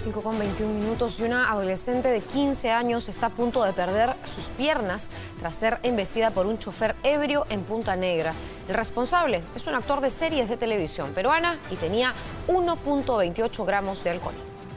5:21 y una adolescente de 15 años está a punto de perder sus piernas tras ser embestida por un chofer ebrio en Punta Negra. El responsable es un actor de series de televisión peruana y tenía 1.28 gramos de alcohol.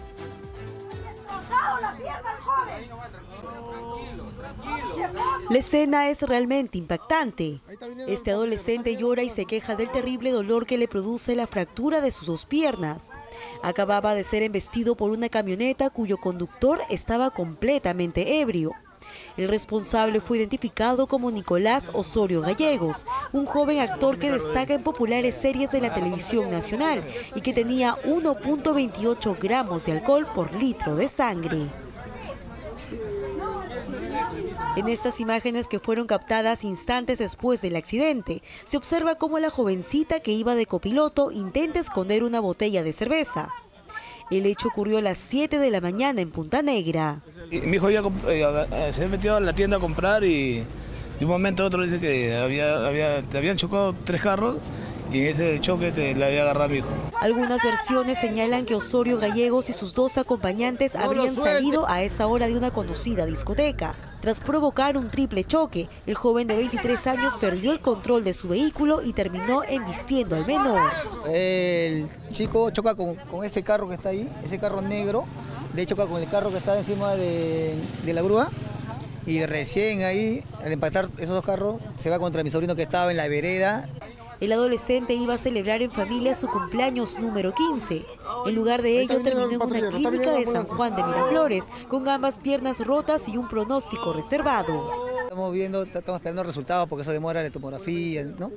La escena es realmente impactante. Este adolescente llora y se queja del terrible dolor que le produce la fractura de sus dos piernas. Acababa de ser embestido por una camioneta cuyo conductor estaba completamente ebrio. El responsable fue identificado como Nicolás Osorio Gallegos, un joven actor que destaca en populares series de la televisión nacional y que tenía 1.28 gramos de alcohol por litro de sangre. En estas imágenes, que fueron captadas instantes después del accidente, se observa cómo la jovencita que iba de copiloto intenta esconder una botella de cerveza. El hecho ocurrió a las 7 de la mañana en Punta Negra. Mi hijo se había metido a la tienda a comprar y de un momento a otro dice que te habían chocado 3 carros y en ese choque le había agarrado a mi hijo. Algunas versiones señalan que Osorio Gallegos y sus dos acompañantes habrían salido a esa hora de una conocida discoteca. Tras provocar un triple choque, el joven de 23 años perdió el control de su vehículo y terminó embistiendo al menor. El chico choca con este carro que está ahí, ese carro negro, de hecho choca con el carro que está encima de la grúa. Y recién ahí, al impactar esos dos carros, se va contra mi sobrino que estaba en la vereda. El adolescente iba a celebrar en familia su cumpleaños número 15. En lugar de ello, terminó en una clínica de San Juan de Miraflores, con ambas piernas rotas y un pronóstico reservado. Estamos esperando resultados porque eso demora la tomografía, ¿no?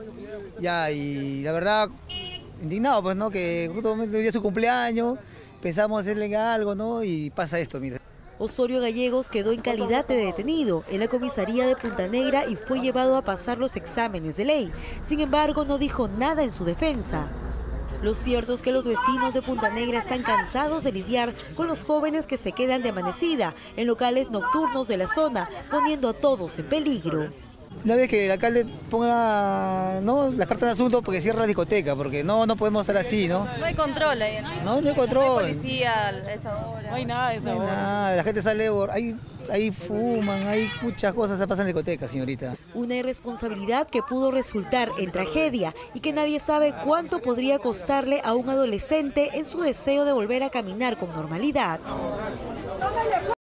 Ya, y la verdad, indignado, pues, ¿no? Que justamente hoy día es su cumpleaños, pensamos hacerle algo, ¿no? Y pasa esto, mira. Osorio Gallegos quedó en calidad de detenido en la comisaría de Punta Negra y fue llevado a pasar los exámenes de ley. Sin embargo, no dijo nada en su defensa. Lo cierto es que los vecinos de Punta Negra están cansados de lidiar con los jóvenes que se quedan de amanecida en locales nocturnos de la zona, poniendo a todos en peligro. Una vez que el alcalde ponga las cartas de asunto porque cierra la discoteca, porque no podemos estar así, ¿no? No hay control ahí, ¿no? No hay control. No hay policía a esa hora. No hay nada a esa hora. Nada, la gente sale, ahí fuman, hay muchas cosas que pasan en la discoteca, señorita. Una irresponsabilidad que pudo resultar en tragedia y que nadie sabe cuánto podría costarle a un adolescente en su deseo de volver a caminar con normalidad.